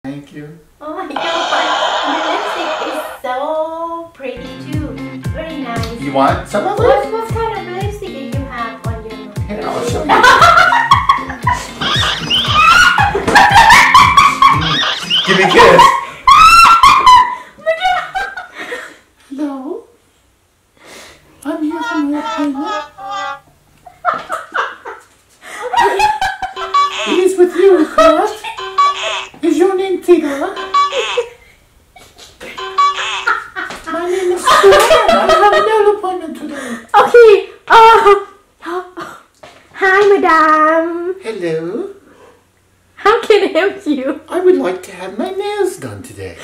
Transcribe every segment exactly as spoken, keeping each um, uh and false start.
Thank you. Oh my god, your lipstick is so pretty too. Very nice. You want some of it? What, what kind of lipstick do you have on your nose? Here, I'll show you. Give me a kiss. Hello. I'm here from your appointment. It is with you, correct? Is your name Tigger? My name is Sue. I have a nail appointment today. Okay. Oh. oh. Hi, madam. Hello. How can I help you? I would like to have my nails done today.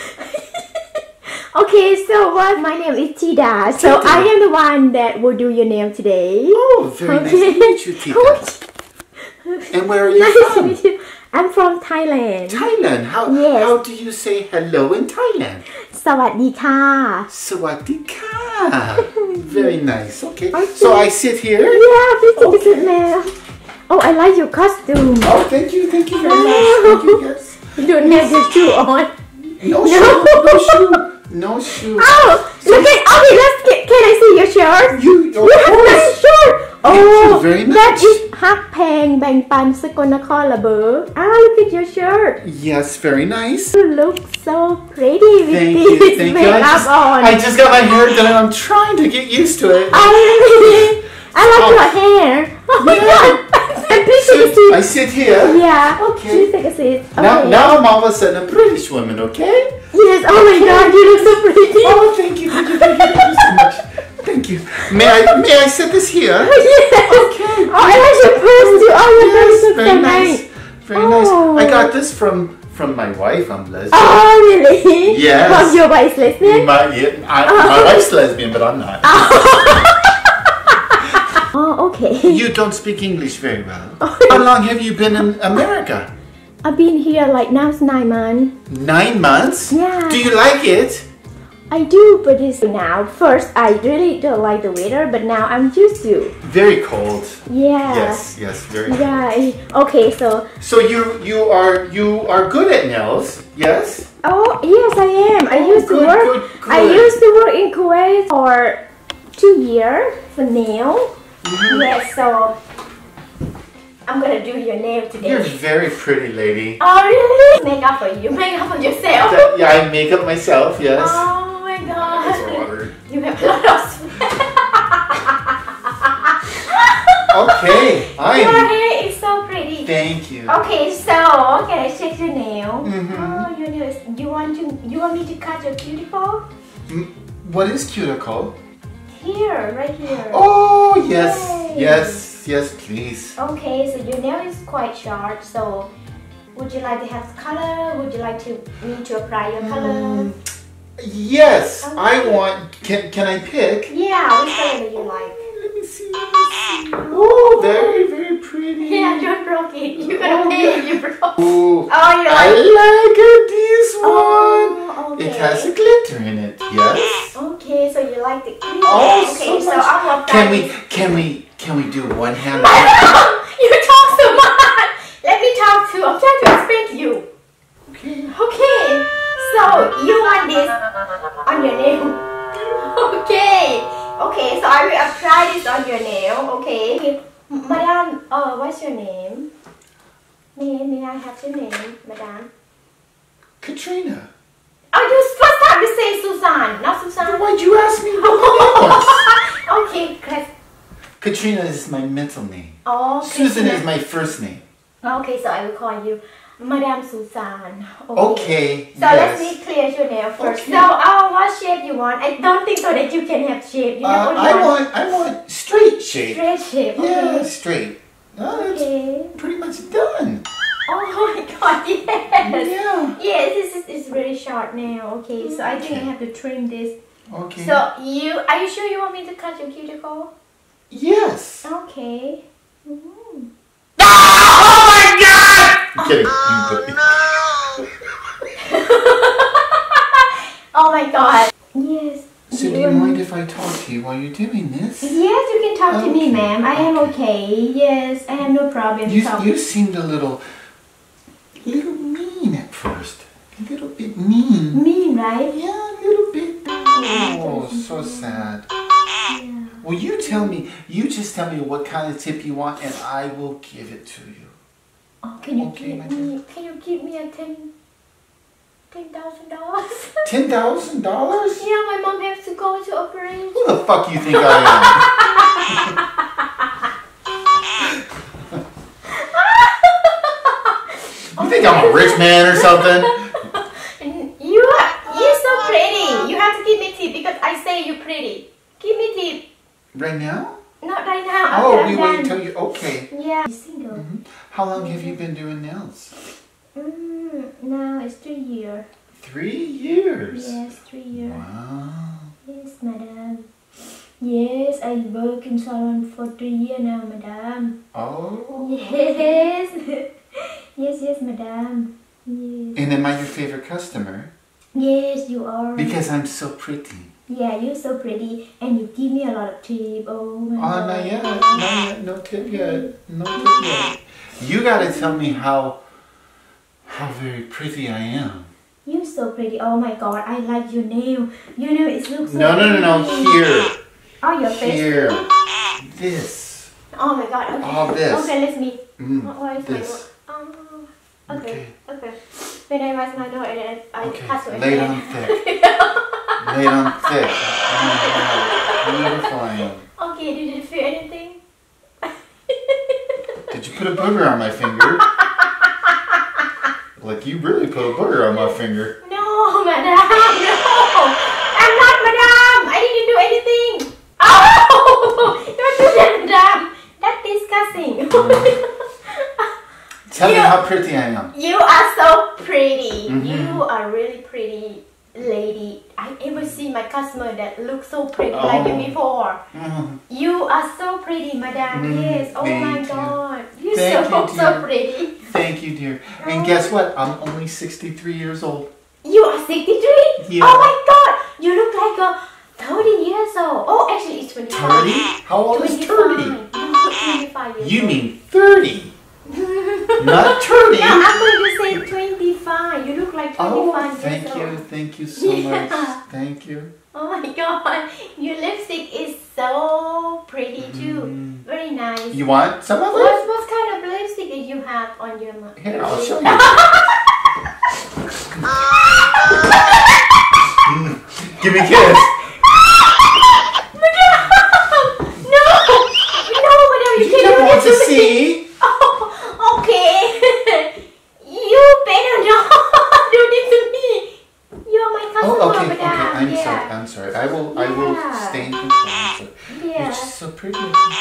Okay, so what? My name is Tida. So Tida. I am the one that will do your nail today. Oh, very okay. nice to meet you, Tigger. And where are you nice from? to meet you. I'm from Thailand. Thailand. How Yes. how do you say hello in Thailand? สวัสดีค่ะ Sawadika. Very nice. Okay. Okay. So I sit here. Yeah, please take a seat, ma'am. Oh, I like your costume. Oh, thank you. Thank you very much. Thank you. Yes. You don't have your shoe on. No shoe. No shoe. No shoe. Oh, look at. Okay, let's get. Can I see your shirt? You. Of You have a course. nice shirt. Thank you Oh, very that much. is ฮักแพงแบ่งปันสกลนครระเบ้อ Ah, look at your shirt. Yes. Very nice. You look so pretty with Thank this you. Thank you. I makeup just, on. I just got my hair done. I'm trying to get used to it. Oh, really? I like Oh. your hair. Oh my Yeah. god. Please take a So I seat. sit here. Yeah. Okay. Please take a seat. Now, Okay. now I'm all of a sudden a British woman, okay? Yes. Oh my god, you look so pretty. Oh, thank you, thank you, thank you, thank you so much. Thank you. May I, may I set this here? Yes. Okay. Oh, I like your purse too. Oh, your Yes, purse is very so nice. nice. Very Oh. nice. I got this from from my wife. I'm lesbian. Oh, really? Yes. From your wife's lesbian? My, yeah, I, my wife's lesbian, but I'm not. Oh, okay. You don't speak English very well. How long have you been in America? I've been here like now it's nine months. Nine months? Yeah. Do you like it? I do, but it's now. First, I really don't like the weather, but now I'm used to. Very cold. Yeah. Yes, yes, very cold. Yeah. Okay, so. So you you are you are good at nails, yes? Oh, yes, I am. I Oh, used to good, work. good, I good. used to work in Kuwait for two years for nail. Mm-hmm. Yes, so I'm gonna do your nail today. You're very pretty, lady. Oh, really? Make up for you. Make up for yourself. That- yeah, I make up myself, yes. Oh my god. That's water. You have a lot of sweat. Okay, Your I'm. hair is so pretty. Thank you. Okay, so can I check your nail? Mhm. Oh, your nail is. You want to? You want me to cut your cuticle? Mm, What is cuticle? Here, right here. Oh, yes, Yay. yes, yes, please. Okay, so your nail is quite short. So, would you like to have color? Would you like to me to apply your color? Mm, Yes, I Okay. want. Can can I pick? Yeah, which color do you like? Let me see. Let me see. Oh, very, very pretty. Yeah, you broke it. You're gonna pay if you broke. Oh, Oh, you I like? like it, this one. Oh, okay. It has a glitter in it. Yes. Okay, so you like the green. Oh, okay, so so much. I will apply. Can we? Can we? Can we do one hand? You talk so much. Let me talk to. I'm trying to explain to you. Okay. Okay, so you want this on your nail. Okay, okay, so I will apply this on your nail. Okay, okay. Madam, uh, what's your name? May May I have your name, Madam? Katrina. Oh, you first time you say Susan, not Susan. Why'd you ask me what my name was? Okay, Chris. Katrina is my middle name. Oh, Susan Christina. is my first name. Okay, so I will call you Madame Susan. Okay. So yes. let me clear your nail first. Okay. So, oh, what shape you want? I don't think so that you can have shape. You have Uh, only I one want. I want straight shape. straight shape. Yeah, Okay. straight. No, that's Okay. pretty much done. Oh my god, yes. Yeah. Yes, this is, is really short now. Okay, so I think I Okay. have to trim this. Okay. So you, are you sure you want me to cut your cuticle? yes. Okay. Mhm. Oh my God! I'm kidding. I'm kidding. Oh my god. Yes. So do you mind if I talk to you while you're doing this? Yes, you can talk to me, Okay. ma'am. I am okay. Yes, I have no problem You, talking. you seemed a little, little mean at first. bit mean. Mean, right? Yeah, a little bit. Oh, so sad. Yeah. Well, you tell me. You just tell me what kind of tip you want, and I will give it to you. Oh, can you Okay, my give me? Can you give me a ten? Ten thousand dollars. Ten thousand dollars? Yeah, my mom has to go to operation. Who the fuck you think I am? You think I'm a rich man or something? You are, you're so pretty. You have to give me tip because I say you're pretty. Give me tip. Right now? Not right now. Oh, after we I'm wait done. until you. Okay. Yeah. Single. Mm-hmm. How long have you been doing nails? Mm, now it's three years. Three years. Yes, three years. Wow. Yes, madam. Yes, I work in salon for three years now, madam. Oh. Yes. Yes, yes, madam. Yes. And am I your favorite customer? Yes, you are. Because I'm so pretty. Yeah, you're so pretty, and you give me a lot of tip. Oh my Oh, god. not yet. Not yet. No tip yet. No tip yet. You gotta tell me how, how very pretty I am. You're so pretty. Oh my god, I like your nail. Your nail, it looks so No, no, no, no. pretty. Here. Oh, your face. Here. This. Oh my god. Okay. All this. Okay, let me. Mm, What, what is this. my work? Oh, okay. Okay. When I was my nose, I, I Okay. passed away. Lay it on thick. Lay it on thick. Oh my god. Beautiful I am. Okay, did you feel anything? Did you put a booger on my finger? Like you really put a booger on my finger. No, madam, no. I'm not madam. I didn't do anything. Oh, don't do that, madam. That's disgusting. Tell You- me how pretty I am. You are so pretty. Mhm. You are really pretty lady. I ever see my customer that look so pretty Oh. like you before. Mm. You are so pretty, madam. Mm, Yes. Oh thank my you. god. You're Thank so you, so dear. pretty. Thank you, dear. And guess what? I'm only sixty-three years old. You are sixty-three? Yeah. Oh my god. You look like a thirty years old. Oh, actually it's twenty-five. thirty? How old is thirty? No, twenty-five years You old. mean thirty, not thirty. No, I'm going to say twenty-five. You look like twenty-five Oh, thank years you. old. Thank you so much. Yeah. Thank you. Oh my god. Your lipstick is so pretty too. Mm. Very nice. You want some of What, it? what kind of lipstick did you have on your mouth? Here, I'll show you. Give me a kiss. No! No, madam, you You can't don't do want this to to me. see. Oh, okay. You better not do this to me. You are my customer, Oh, okay, okay. madam. I'm yeah. sorry. I'm sorry. I will. I will Yeah. stay in control. I'm sorry. You're Yeah. just so pretty.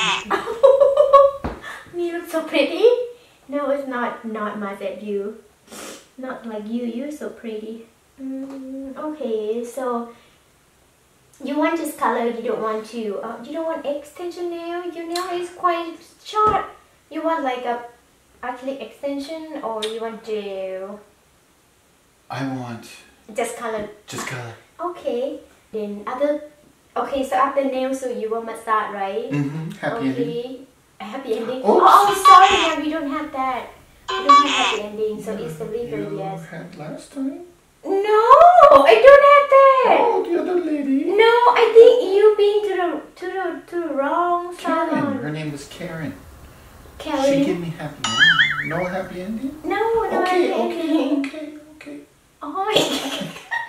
Me look so pretty? No, it's not. Not much at you. Not like you. You're so pretty. Mm, okay, so you want this color. You don't want to. Uh, you don't want extension nail. Your nail is quite short. You want like a acrylic extension, or you want to I want just color? just color. Okay. Then other. Okay, so after nail, so you will massage, right? Mm-hmm. Happy ending. Okay. A happy ending. Oops. Oh, oh, sorry, ma'am, we don't have that. We don't have happy ending, so it's illegal, You yes. had last time. No, I don't have that. Oh, the other lady. No, I think you been to the to the to the wrong Karen. salon. Her name was Karen. She Karen. gave me happy ending. No happy ending. No, no Okay, happy okay, ending. okay, okay. Oh my god.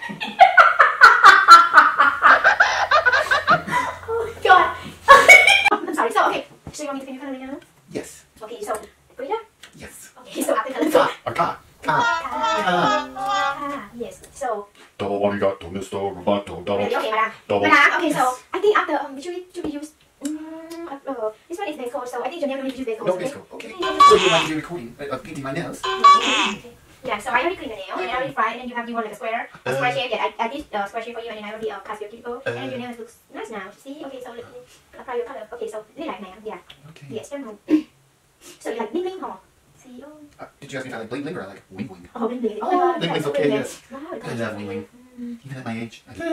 Oh my god. I'm sorry. So okay. So you want me to give you color now? Yes. Okay. So put it up. Yes. Okay. So after color. So. Or ka. Ka. Ka. Ah, yes. So. Double arigato, Mister Roboto, double, Ready? Okay, madam. double. Madam, okay, so I think after um, should we should we use um, uh, uh, this one is base coat, so I think your name will need to use base coat. No okay? disco. Okay. Okay. So you want to do recording uh, of painting my nails? Okay. Yeah, so I already cleaned the nail and I already fried, and then you have you want like a square, a square shape. Yeah, I, I did uh, square shape for you, and then I already uh, cast your cuticle, and then your nails looks nice now. See? Okay, so let me apply your color. Okay, so really like now. Yeah. Okay. Yes, turn on. So you like bling bling, huh? See? Oh. Uh, did you ask me if I like bling bling or I like wing wing? Oh, bling bling. Oh, my God, bling bling's so okay, bling. yes. Wow, I that's love so wing wing. Mm. Even at my age. I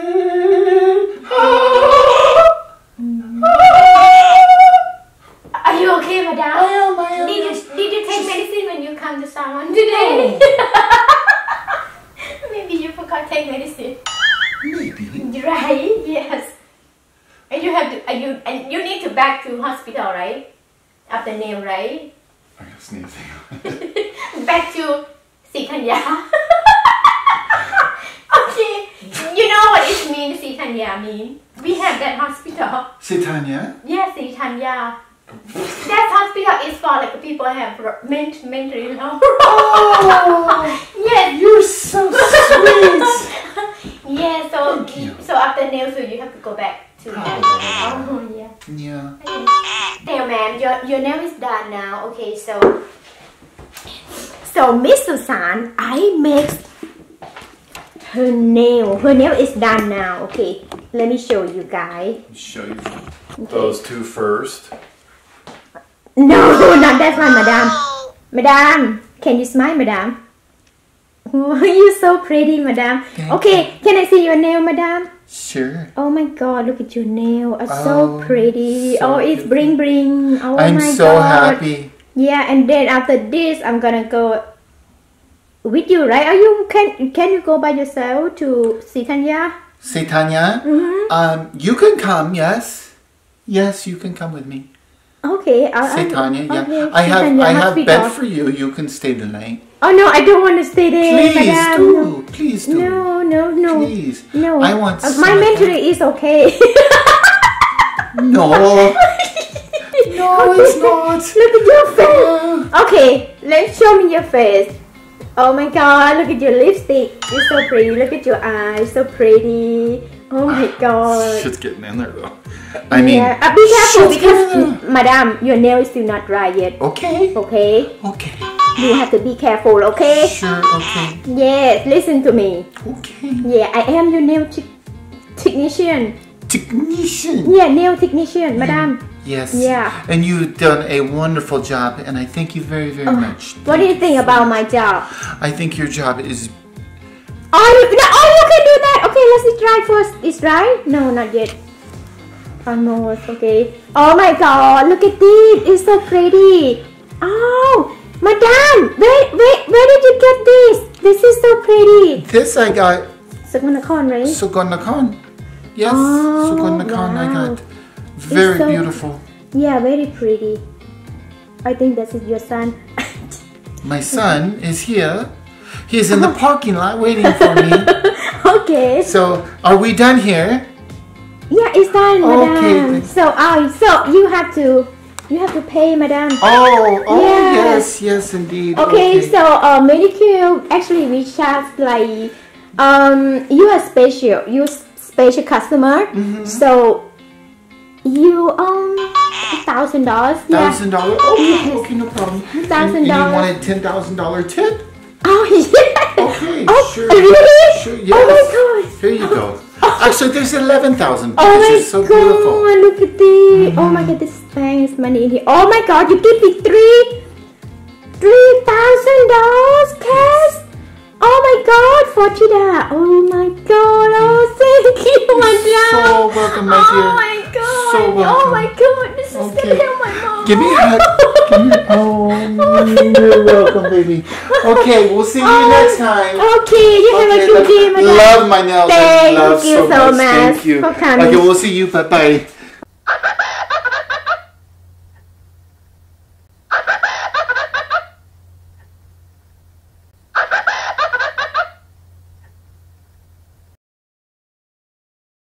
Are you okay, madam? I am, I am. Did you did you take medicine when you come to salon today? Maybe you forgot. can't take medicine. Maybe. Right? Yes. And you have to. And you and you need to back to hospital, right? After nail, right? I got sneezing. Back to Sitanya. Okay. You know what it means? Sitanya mean? We have that hospital. Sitanya? Yes, Sitanya. That hospital is for like people have ment mentally low. Oh, Yes. you're so sweet. Yeah. So Thank you. so after nail, so you have to go back to that. Oh. Oh yeah. Yeah. There, ma'am. Your your nail is done now. Okay. So so Miss Susan, I make her nail. Her nail is done now. Okay. Let me show you guys. Show you those two first. No, not that one, madam. Madam, can you smile, madam? Oh, you're so pretty, madam. Thank Okay, can I see your nail, madam? Sure. Oh my god, look at your nail. It's Oh, so pretty. so Oh, it's beautiful. bring bring. Oh I'm my so god. happy. Yeah, and then after this, I'm gonna go with you, right? Are you can can you go by yourself to Sitanya? Sitanya? Mm-hmm. Um, you can come, yes. Yes, you can come with me. Okay, I'll, Sitanya, yeah. okay, I have Sitanya I have hospital. bed for you. You can stay the night. Oh no, I don't want to stay there, Please madam. do. Please do. No, no, no. Please. No. I want Uh, some my of mentally is okay. No. No, it's not. Look at your face. Okay, let's show me your face. Oh my god, look at your lipstick. You're so pretty. Look at your eyes, so pretty. Oh my god. Shit's getting in there though. I mean, yeah. Uh, be careful shit's because, getting in madam, your nail is still not dry yet. there. Okay. Okay? Okay. You have to be careful, okay? Sure. Okay. Yes, listen to me. Okay. Yeah, I am your nail te- technician. Technician. Yeah, nail technician, madam. Yes. Yeah. And you've done a wonderful job, and I thank you very, very much. What do you think about my job? I think your job is. Oh, you, no, oh, you can do that. Okay, let's try first. Is right? No, not yet. Almost. Okay. Oh my God! Look at this. It's so pretty. Oh, madam, where, where, where did you get this? This is so pretty. This I got. Sagunakon, right? Sugonakon. Yes. Oh, Sugonakon I wow. got. Very so- beautiful. Yeah, very pretty. I think that is your son. My son is here. He's in the parking lot waiting for me. Okay. So, are we done here? Yeah, it's done, madam. Okay. So, oh, so you have to, you have to pay, madam. Oh, oh Yes. yes, yes indeed. Okay, so uh, Medicare actually we charge like um you are special, you s- special customer. Mm-hmm. So you um thousand dollars. Yeah. Thousand dollar. Okay, Yes. okay, no problem. Thousand And you dollars. wanted ten thousand dollar tip? Oh yeah. Okay, Oh sure. really? Sure, Oh my yes. god. Here you go. Actually, there's eleven thousand. Oh my It's so god! beautiful. Look at this. Oh my god, this thanks money in here. Oh my god, you give me three, three thousand dollars cash. Oh my god, Fortida. Oh my god. Oh, thank you, madam. So welcome, my oh dear. my god. So Oh welcome. my god, this is Okay. gonna help my mom. Give me a hug. Give me, oh, you're welcome, baby. Okay, we'll see you Oh, next time. Okay, you have a Okay, good day, love, madam. love my nails. I Thank love you so much Thank you. for coming. Okay, we'll see you. Bye bye.